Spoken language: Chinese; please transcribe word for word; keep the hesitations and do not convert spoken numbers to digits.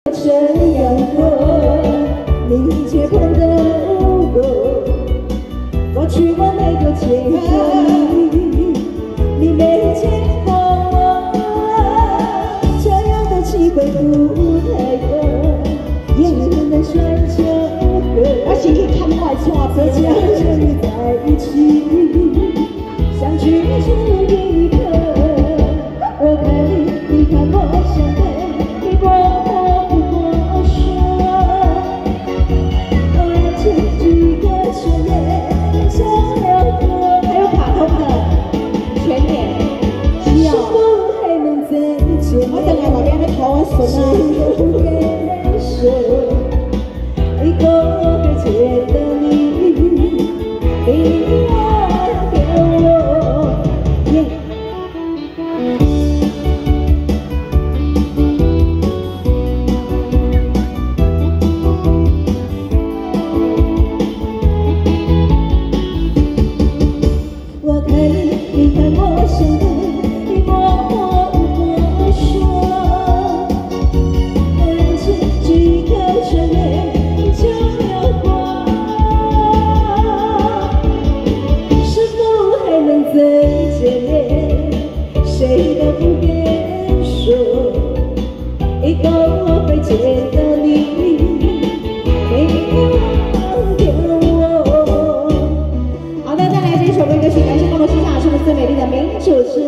这样过，你却看得我。过去我没有见过你，你没见过我，这样的机会不太多，也只能算这个。我先去看外窗，这将相遇在一起，相聚这一刻，我看你，你看我，相对，你我。 我等下旁边在讨我孙啊！一个会觉得你比我多。我看你，你看我，相对，你我我。 谁都不敢说，一个会觉得你没忘掉我。好的，再来这首歌歌曲，感谢共同欣赏，是我们最美丽的民主之。